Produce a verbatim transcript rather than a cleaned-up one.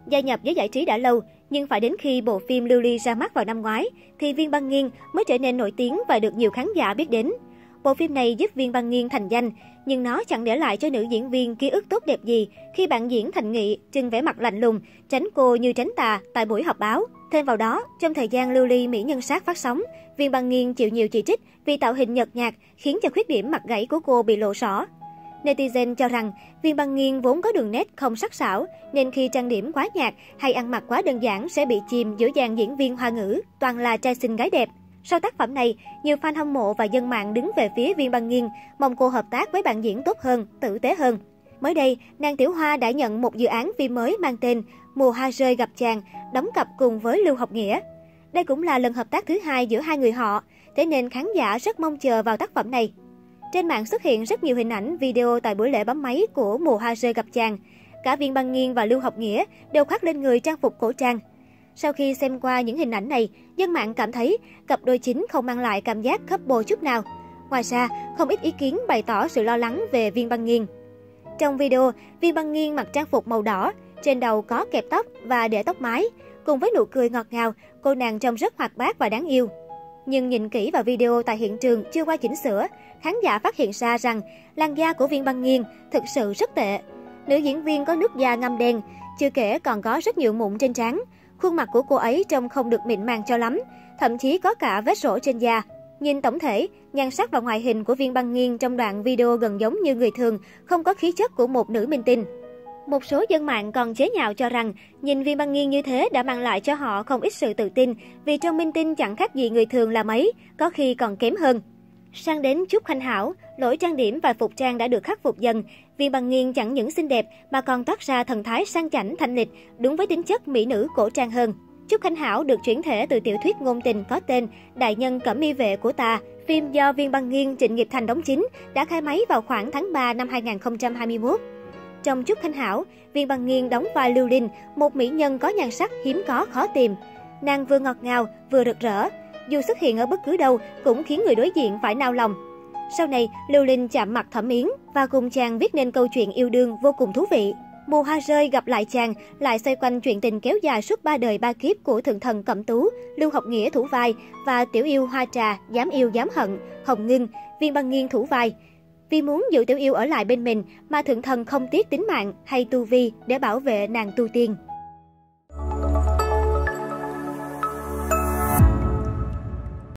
Gia nhập giới giải trí đã lâu, nhưng phải đến khi bộ phim Lưu Ly ra mắt vào năm ngoái, thì Viên Băng Nghiên mới trở nên nổi tiếng và được nhiều khán giả biết đến. Bộ phim này giúp Viên Băng Nghiên thành danh, nhưng nó chẳng để lại cho nữ diễn viên ký ức tốt đẹp gì khi bạn diễn Thành Nghị trưng vẻ mặt lạnh lùng, tránh cô như tránh tà tại buổi họp báo. Thêm vào đó, trong thời gian Lưu Ly Mỹ Nhân Sát phát sóng, Viên Băng Nghiên chịu nhiều chỉ trích vì tạo hình nhợt nhạt khiến cho khuyết điểm mặt gãy của cô bị lộ rõ. Netizen cho rằng Viên Băng Nghiên vốn có đường nét không sắc sảo, nên khi trang điểm quá nhạt hay ăn mặc quá đơn giản sẽ bị chìm giữa dàn diễn viên Hoa ngữ, toàn là trai xinh gái đẹp. Sau tác phẩm này, nhiều fan hâm mộ và dân mạng đứng về phía Viên Băng Nghiên, mong cô hợp tác với bạn diễn tốt hơn, tử tế hơn. Mới đây, nàng Tiểu Hoa đã nhận một dự án phim mới mang tên Mùa Hoa Rơi Gặp Chàng, đóng cặp cùng với Lưu Học Nghĩa. Đây cũng là lần hợp tác thứ hai giữa hai người họ, thế nên khán giả rất mong chờ vào tác phẩm này. Trên mạng xuất hiện rất nhiều hình ảnh, video tại buổi lễ bấm máy của Mùa Hoa Rơi Gặp Chàng. Cả Viên Băng Nghiên và Lưu Học Nghĩa đều khoác lên người trang phục cổ trang. Sau khi xem qua những hình ảnh này, dân mạng cảm thấy cặp đôi chính không mang lại cảm giác couple chút nào. Ngoài ra, không ít ý kiến bày tỏ sự lo lắng về Viên Băng Nghiên. Trong video, Viên Băng Nghiên mặc trang phục màu đỏ, trên đầu có kẹp tóc và để tóc mái. Cùng với nụ cười ngọt ngào, cô nàng trông rất hoạt bát và đáng yêu. Nhưng nhìn kỹ vào video tại hiện trường chưa qua chỉnh sửa, khán giả phát hiện ra rằng làn da của Viên Băng Nghiên thực sự rất tệ. Nữ diễn viên có nước da ngăm đen, chưa kể còn có rất nhiều mụn trên trán. Khuôn mặt của cô ấy trông không được mịn màng cho lắm, thậm chí có cả vết rỗ trên da. Nhìn tổng thể, nhan sắc và ngoại hình của Viên Băng Nghiên trong đoạn video gần giống như người thường, không có khí chất của một nữ minh tinh. Một số dân mạng còn chế nhạo cho rằng nhìn Viên Băng Nghiên như thế đã mang lại cho họ không ít sự tự tin, vì trong minh tinh chẳng khác gì người thường là mấy, có khi còn kém hơn. Sang đến Trúc Khanh Hảo, lỗi trang điểm và phục trang đã được khắc phục dần. Viên Băng Nghiên chẳng những xinh đẹp mà còn toát ra thần thái sang chảnh thanh lịch, đúng với tính chất mỹ nữ cổ trang hơn. Trúc Khanh Hảo được chuyển thể từ tiểu thuyết ngôn tình có tên Đại nhân Cẩm Y Vệ của ta. Phim do Viên Băng Nghiên, Trịnh Nghiệp Thành đóng chính đã khai máy vào khoảng tháng ba năm hai nghìn không trăm hai mươi mốt. Trong Trúc Khanh Hảo, Viên Băng Nghiên đóng vai Lưu Linh, một mỹ nhân có nhan sắc hiếm có khó tìm. Nàng vừa ngọt ngào, vừa rực rỡ. Dù xuất hiện ở bất cứ đâu cũng khiến người đối diện phải nao lòng. Sau này, Lưu Linh chạm mặt Thẩm Yến và cùng chàng viết nên câu chuyện yêu đương vô cùng thú vị. Mùa Hoa Rơi Gặp Lại Chàng lại xoay quanh chuyện tình kéo dài suốt ba đời ba kiếp của thượng thần Cẩm Tú, Lưu Học Nghĩa thủ vai và tiểu yêu Hoa Trà, dám yêu dám hận, Hồng Ngưng, Viên Băng Nghiên thủ vai. Vì muốn giữ tiểu yêu ở lại bên mình mà thượng thần không tiếc tính mạng hay tu vi để bảo vệ nàng tu tiên.